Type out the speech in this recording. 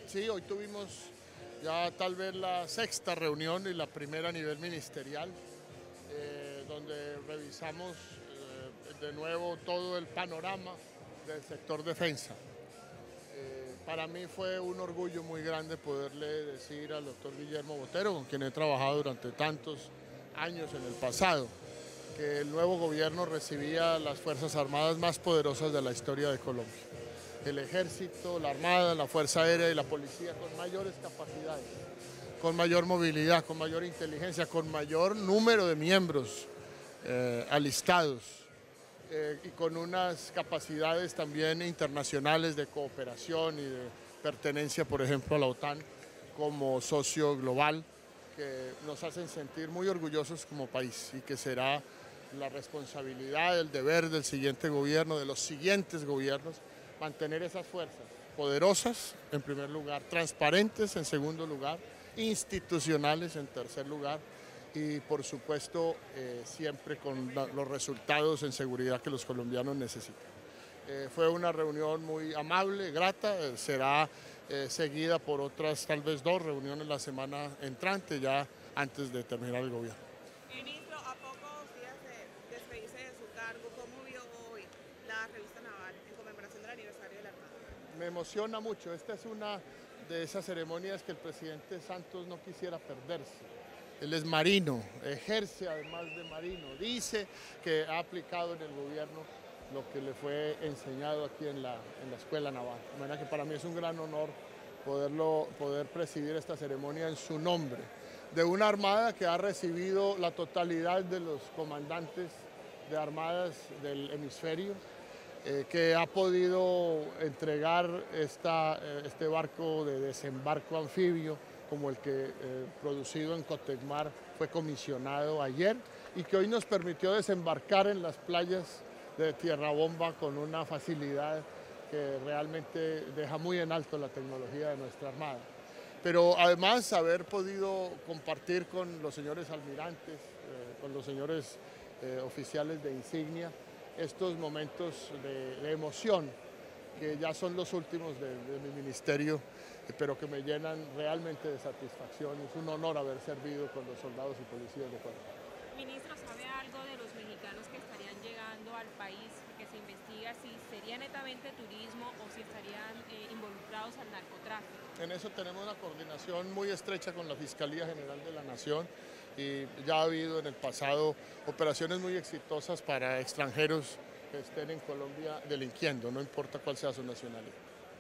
Sí, hoy tuvimos ya tal vez la sexta reunión y la primera a nivel ministerial, donde revisamos de nuevo todo el panorama del sector defensa. Para mí fue un orgullo muy grande poderle decir al doctor Guillermo Botero, con quien he trabajado durante tantos años en el pasado, que el nuevo gobierno recibía las Fuerzas Armadas más poderosas de la historia de Colombia. El Ejército, la Armada, la Fuerza Aérea y la Policía con mayores capacidades, con mayor movilidad, con mayor inteligencia, con mayor número de miembros alistados y con unas capacidades también internacionales de cooperación y de pertenencia, por ejemplo, a la OTAN como socio global, que nos hacen sentir muy orgullosos como país y que será la responsabilidad, el deber del siguiente gobierno, de los siguientes gobiernos, mantener esas fuerzas poderosas en primer lugar, transparentes en segundo lugar, institucionales en tercer lugar y por supuesto siempre con los resultados en seguridad que los colombianos necesitan. Fue una reunión muy amable, grata, será seguida por otras tal vez 2 reuniones la semana entrante ya antes de terminar el gobierno. Ministro, a pocos días de despedirse de su cargo, ¿cómo vio hoy la revista naval en conmemoración del aniversario de la Armada? Me emociona mucho, esta es una de esas ceremonias que el presidente Santos no quisiera perderse. Él es marino, ejerce además de marino, dice que ha aplicado en el gobierno lo que le fue enseñado aquí en la Escuela Naval. De manera que para mí es un gran honor poder presidir esta ceremonia en su nombre, de una armada que ha recibido la totalidad de los comandantes de armadas del hemisferio, que ha podido entregar este barco de desembarco anfibio como el que producido en Cotecmar fue comisionado ayer y que hoy nos permitió desembarcar en las playas de Tierra Bomba con una facilidad que realmente deja muy en alto la tecnología de nuestra Armada. Pero además haber podido compartir con los señores almirantes, con los señores oficiales de insignia, estos momentos de emoción que ya son los últimos de mi ministerio, pero que me llenan realmente de satisfacción. Es un honor haber servido con los soldados y policías de Colombia. Ministro, ¿sabe algo de los mexicanos que estarían llegando al país? Que se investiga si sería netamente turismo o si estarían involucrados al narcotráfico. En eso tenemos una coordinación muy estrecha con la Fiscalía General de la Nación y ya ha habido en el pasado operaciones muy exitosas para extranjeros que estén en Colombia delinquiendo, no importa cuál sea su nacionalidad.